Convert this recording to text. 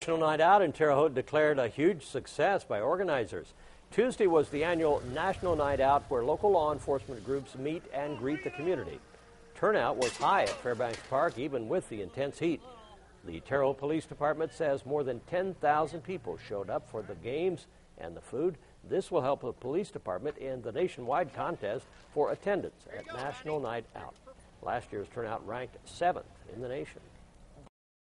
National Night Out in Terre Haute declared a huge success by organizers. Tuesday was the annual National Night Out where local law enforcement groups meet and greet the community. Turnout was high at Fairbanks Park, even with the intense heat. The Terre Haute Police Department says more than 10,000 people showed up for the games and the food. This will help the police department in the nationwide contest for attendance at National Night Out. Last year's turnout ranked 7th in the nation.